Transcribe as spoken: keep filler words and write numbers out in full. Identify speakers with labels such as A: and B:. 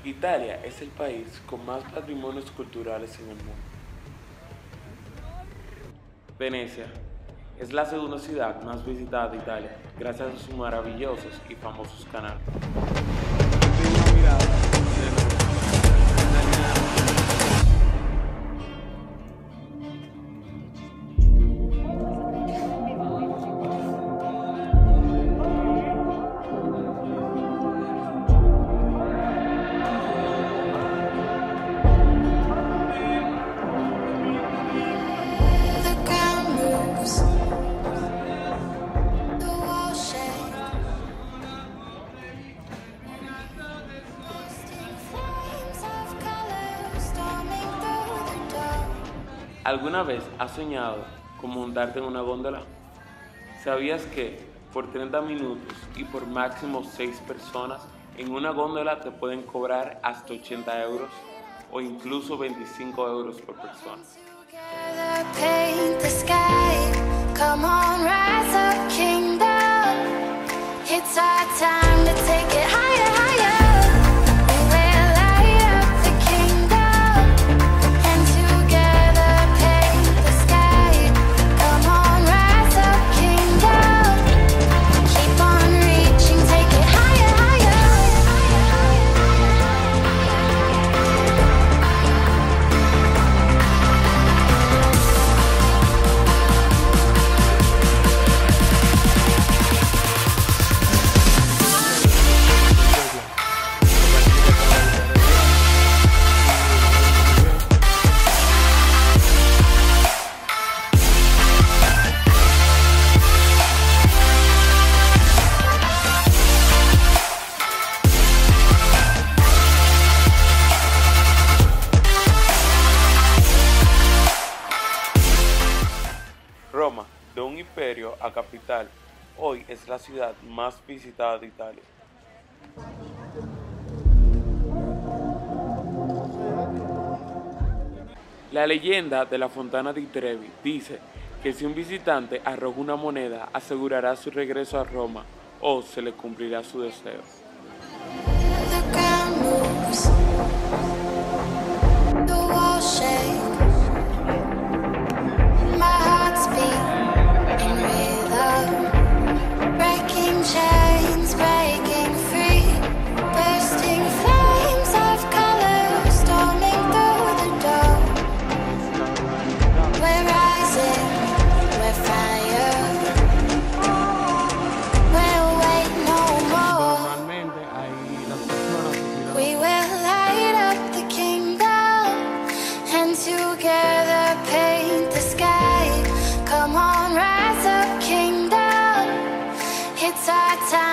A: Italia es el país con más patrimonios culturales en el mundo. Venecia es la segunda ciudad más visitada de Italia, gracias a sus maravillosos y famosos canales. ¿Alguna vez has soñado con montarte en una góndola? ¿Sabías que por treinta minutos y por máximo seis personas en una góndola te pueden cobrar hasta ochenta euros o incluso veinticinco euros por persona? Roma, de un imperio a capital, hoy es la ciudad más visitada de Italia. La leyenda de la Fontana di Trevi dice que si un visitante arroja una moneda, asegurará su regreso a Roma o se le cumplirá su deseo.
B: Together paint the sky. Come on, rise up, kingdom. It's our time.